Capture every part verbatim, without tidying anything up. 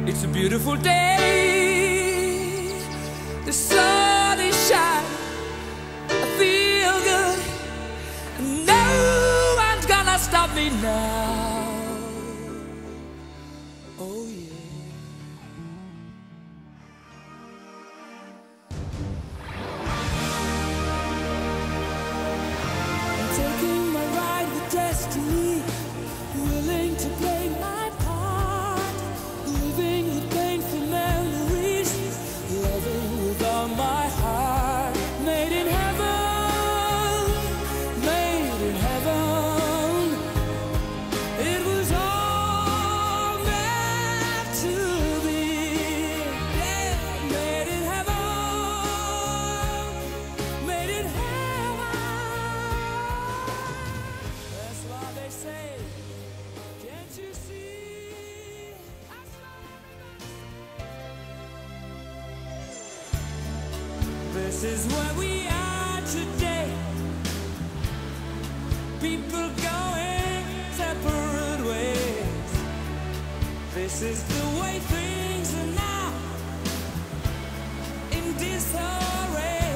It's a beautiful day. The sun is shining. I feel good. And no one's gonna stop me now. Oh yeah. I'm taking my ride with destiny, willing to play my part, living with painful memories, loving with all my heart. Made in heaven, made in heaven. It was all meant to be. Yeah, made in heaven, made in heaven. That's why they say, can't you see? That's why everybody- This is where we are today. People going separate ways. This is the way things are now, in disarray.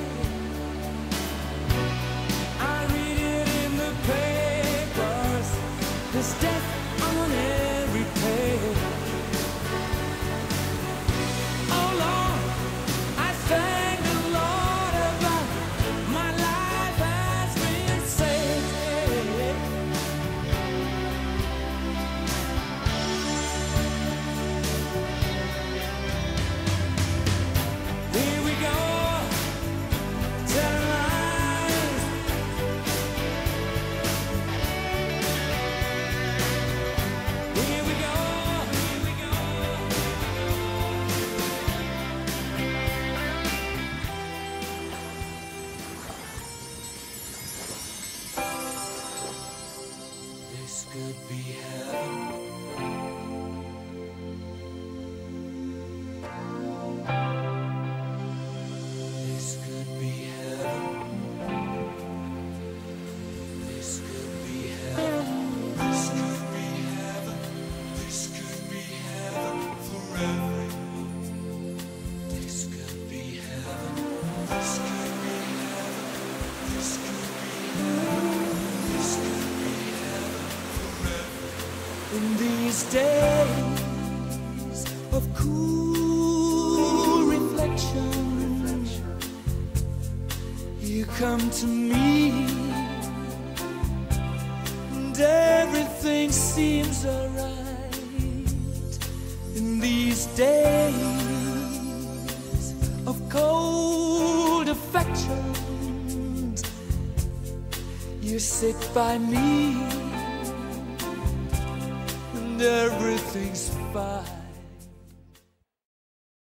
I read it in the papers. There's death on every page. Oh Lord, I thank the Lord about my life has been saved. Here we go, telling lies. Here we go, here we go. This could be heaven. This could be heaven. This could be heaven. This could be heaven. This could be heaven forever. This could be heaven. This could be heaven. This could be heaven. This could be heaven forever. In these days of cool reflection, you come to me, and everything seems alright. In these days of cold affections, you sit by me, and everything's fine.